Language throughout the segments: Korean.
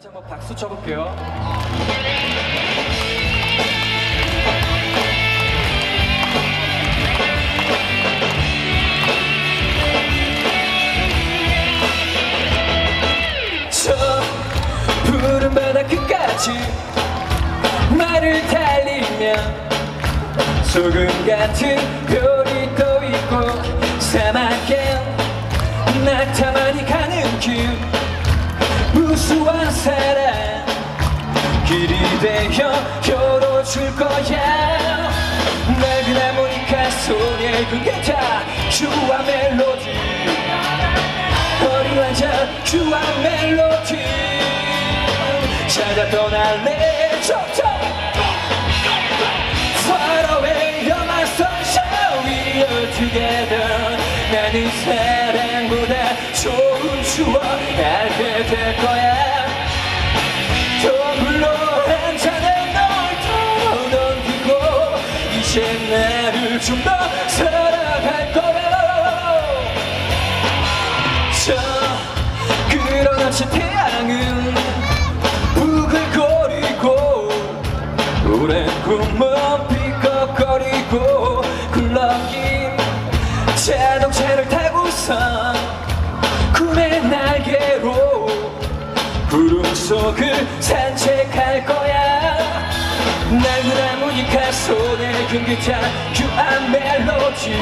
같이 한번 박수 쳐볼게요. 저 푸른 바다 끝까지 말을 달리면 소금 같은 별이 떠 있고 사막엔 낙타만이 가는 길 무수한 사랑 길이 되어 열어줄 거야 낡은 하모니카 소리에 그게다 주와 멜로디 어린왕자 주와 멜로디 찾아 떠날래 촉촉 Far away you're my sunshine We are together 나는 사랑보다 좋은 추억 알게 될 거야 더불어 한 잔에 널 떠넘기고 이제 나를 좀 더 사랑할 거야 저 끌어넘친 태양은 부글거리고 오랜 꿈은 삐걱거리고 굴러긴 자동차를 타고선 꿈의 날개로 구름 속을 산책할 거야 낡은 하모니카 손에 큰 기타 유한 멜로디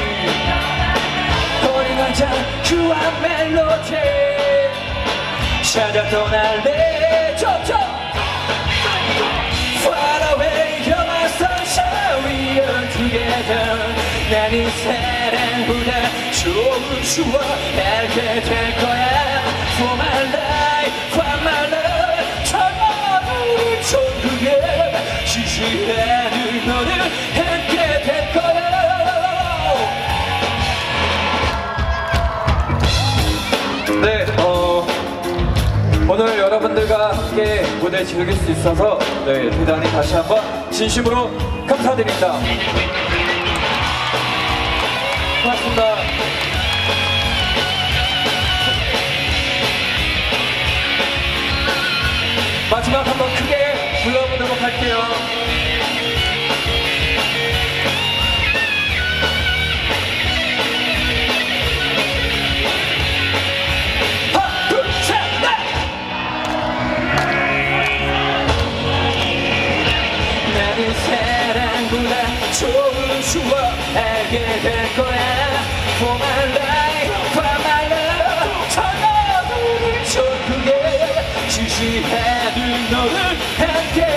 어린 왕자 유한 멜로디 찾아 떠날래 저쪽 Far away you're my sunshine We are together 나는 사랑보다 좋은 추억 알게 될 거야 For my life, for my love 천만의 천국에 지지 않을 너를 함께 될 거야 네, 오늘 여러분들과 함께 무대 즐길 수 있어서 네, 대단히 다시 한번 진심으로 감사드립니다. 고맙습니다. 마지막 한번 크게 불러보도록 할게요. 하나, 둘, 셋, 넷! 나는 사랑보다 좋은 추억 알게 될 거야 For my life, for my love 천하의 천국에 지지 않을 너를 함께